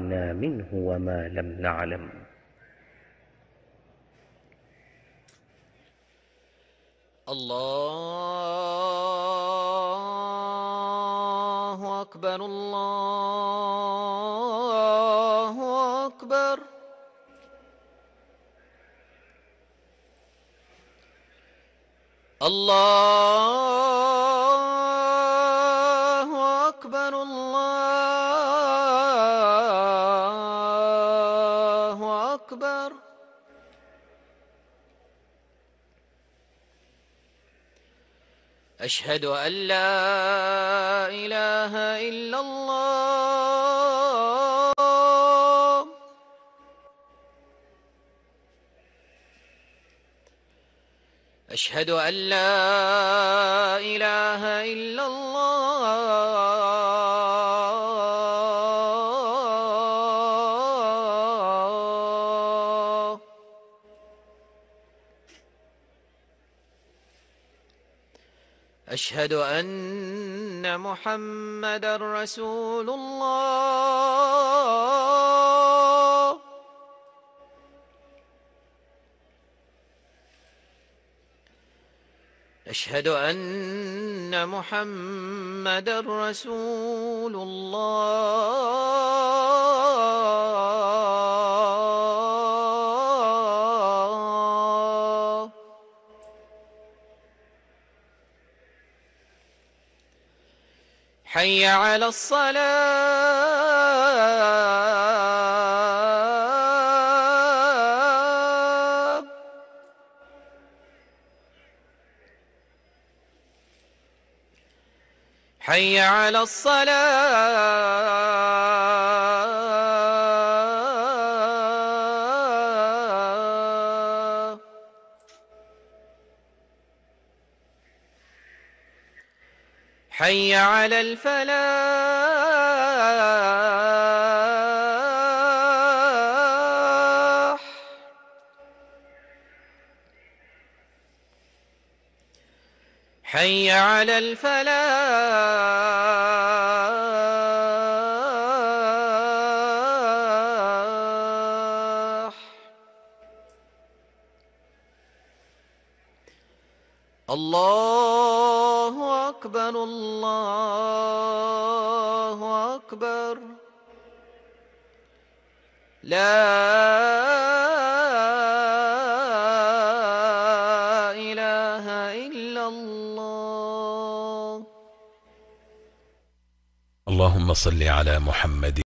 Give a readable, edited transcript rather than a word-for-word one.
علمنا منه وما لم نعلم. الله أكبر الله أكبر. الله أكبر الله أكبر. أشهد أن لا إله إلا الله. أشهد أن لا إله إلا الله. أشهد أن محمدًا رسول الله. أشهد أن محمدًا رسول الله. حي على الصلاة. حي على الصلاة. حي على الفلاح. حي على الفلاح. الله أكبر الله أكبر. لا إله إلا الله. اللهم صل على محمد